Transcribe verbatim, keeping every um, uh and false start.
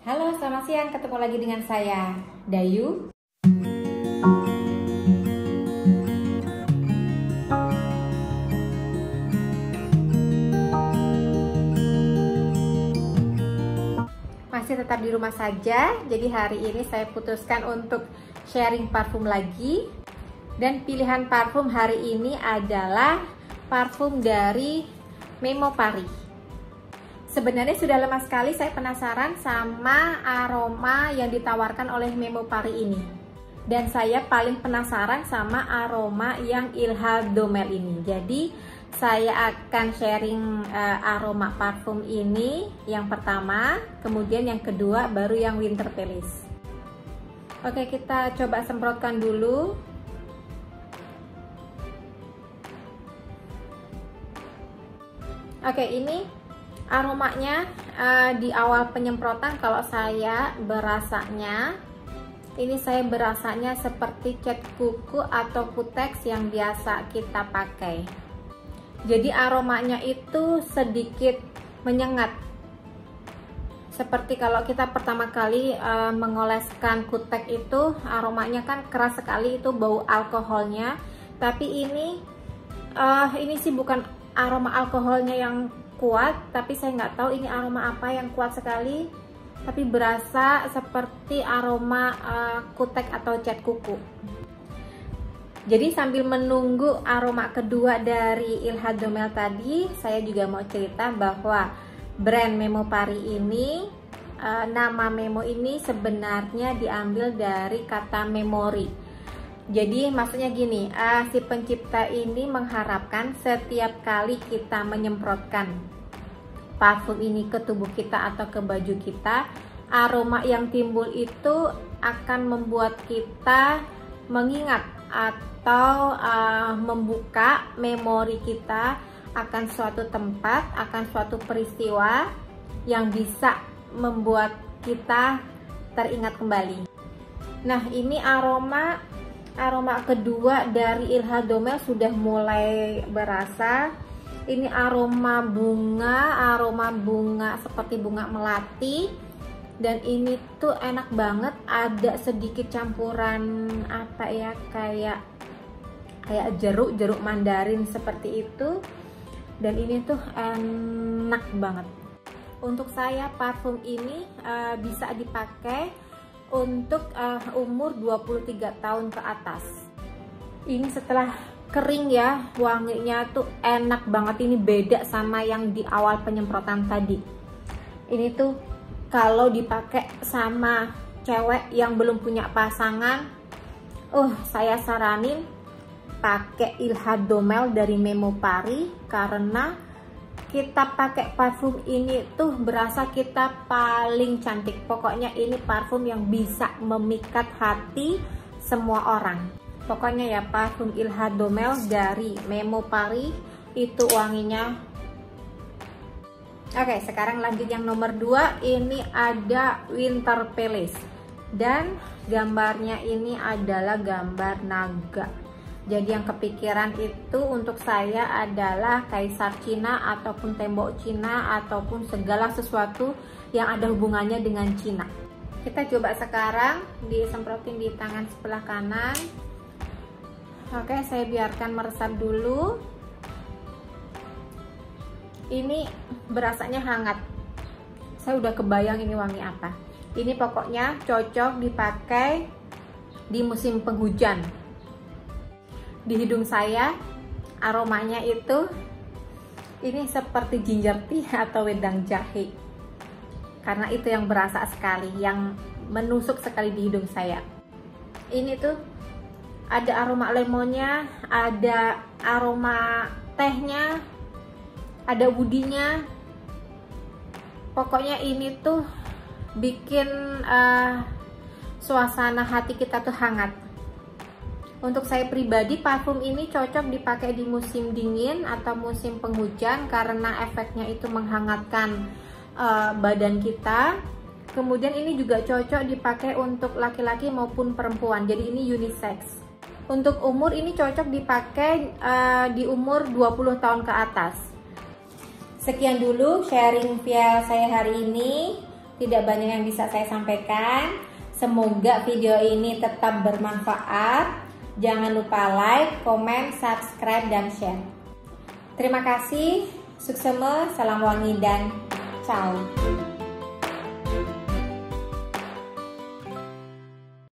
Halo, selamat siang. Ketemu lagi dengan saya, Dayu. Masih tetap di rumah saja, jadi hari ini saya putuskan untuk sharing parfum lagi. Dan pilihan parfum hari ini adalah parfum dari Memo Paris. Sebenarnya sudah lama sekali saya penasaran sama aroma yang ditawarkan oleh Memo Paris ini. Dan saya paling penasaran sama aroma yang Ilha Domel ini. Jadi saya akan sharing uh, aroma parfum ini yang pertama, kemudian yang kedua baru yang Winter Palace. Oke, kita coba semprotkan dulu. Oke, ini aromanya uh, di awal penyemprotan kalau saya berasanya, ini saya berasanya seperti cat kuku atau kutex yang biasa kita pakai. Jadi aromanya itu sedikit menyengat. Seperti kalau kita pertama kali uh, mengoleskan kutex itu, aromanya kan keras sekali, itu bau alkoholnya. Tapi ini uh, ini sih bukan aroma alkoholnya yang kuat, tapi saya nggak tahu ini aroma apa yang kuat sekali, tapi berasa seperti aroma uh, kutek atau cat kuku. Jadi sambil menunggu aroma kedua dari Ilha Domel tadi, saya juga mau cerita bahwa brand Memo Paris ini, uh, nama Memo ini sebenarnya diambil dari kata memori. Jadi maksudnya gini, uh, si pencipta ini mengharapkan setiap kali kita menyemprotkan parfum ini ke tubuh kita atau ke baju kita, aroma yang timbul itu akan membuat kita mengingat atau uh, membuka memori kita akan suatu tempat, akan suatu peristiwa yang bisa membuat kita teringat kembali. Nah, ini aroma Aroma kedua dari Ilha Domel sudah mulai berasa. Ini aroma bunga, aroma bunga seperti bunga melati. Dan ini tuh enak banget, ada sedikit campuran apa ya, kayak kayak jeruk, jeruk mandarin seperti itu. Dan ini tuh enak banget. Untuk saya parfum ini uh, bisa dipakai untuk uh, umur dua puluh tiga tahun ke atas. Ini setelah kering ya, wanginya tuh enak banget. Ini beda sama yang di awal penyemprotan tadi. Ini tuh kalau dipakai sama cewek yang belum punya pasangan, uh saya saranin pakai Ilha Domel dari Memo Paris, karena kita pakai parfum ini tuh berasa kita paling cantik. Pokoknya ini parfum yang bisa memikat hati semua orang. Pokoknya ya, parfum Ilha Domel dari Memo Paris itu wanginya. Oke, sekarang lanjut yang nomor dua. Ini ada Winter Palace. Dan gambarnya ini adalah gambar naga. Jadi yang kepikiran itu untuk saya adalah kaisar Cina ataupun tembok Cina ataupun segala sesuatu yang ada hubungannya dengan Cina. Kita coba sekarang disemprotin di tangan sebelah kanan. Oke, saya biarkan meresap dulu. Ini berasanya hangat. Saya udah kebayang ini wangi apa. Ini pokoknya cocok dipakai di musim penghujan. Di hidung saya aromanya itu ini seperti ginger tea atau wedang jahe, karena itu yang berasa sekali, yang menusuk sekali di hidung saya. Ini tuh ada aroma lemonnya, ada aroma tehnya, ada woodinya. Pokoknya ini tuh bikin uh, suasana hati kita tuh hangat. Untuk saya pribadi, parfum ini cocok dipakai di musim dingin atau musim penghujan karena efeknya itu menghangatkan uh, badan kita. Kemudian ini juga cocok dipakai untuk laki-laki maupun perempuan, jadi ini unisex. Untuk umur ini cocok dipakai uh, di umur dua puluh tahun ke atas. Sekian dulu sharing via saya hari ini. tidak banyak yang bisa saya sampaikan. Semoga video ini tetap bermanfaat. Jangan lupa like, komen, subscribe, dan share. Terima kasih, suksema, salam wangi, dan ciao.